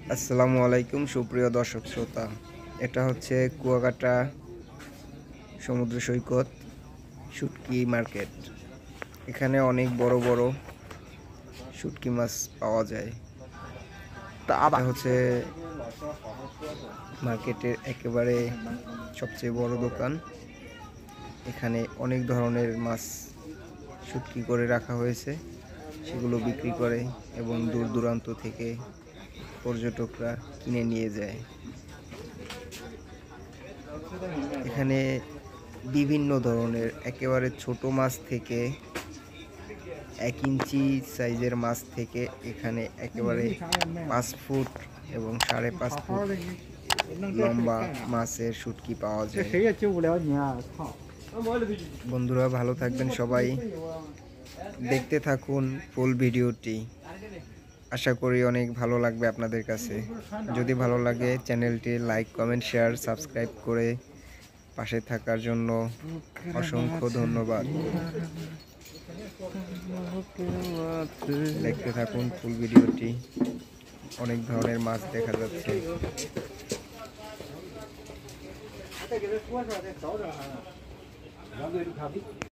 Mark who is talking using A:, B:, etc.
A: আসসালামু আলাইকুম সুপ্রিয় দর্শক শ্রোতা। এটা হচ্ছে কুয়াকাটা সমুদ্র সৈকত শুটকি মার্কেট। এখানে অনেক বড় বড় শুটকি মাছ পাওয়া যায়। এটা হচ্ছে মার্কেটের একেবারে সবচেয়ে বড় দোকান। এখানে অনেক ধরনের মাছ শুটকি করে রাখা হয়েছে, সেগুলো বিক্রি করে এবং দূর দূরান্ত থেকে পর্যটকরা কিনে নিয়ে যায়। এখানে বিভিন্ন ধরনের একেবারে ছোট মাছ থেকে 1 ইঞ্চি সাইজের মাছ থেকে এখানে একেবারে 5 ফুট এবং 5.5 ফুট লম্বা মাছের শুটকি পাওয়া যায়। বন্ধুরা ভালো থাকবেন সবাই, দেখতে থাকুন ফুল ভিডিওটি। আশা করি অনেক ভালো লাগবে আপনাদের কাছে। যদি ভালো লাগে চ্যানেলটি লাইক, কমেন্ট, শেয়ার, সাবস্ক্রাইব করে পাশে থাকার জন্য অসংখ্য ধন্যবাদ। দেখতে থাকুন ফুল ভিডিওটি। অনেক ধরনের মাছ দেখা যাচ্ছে।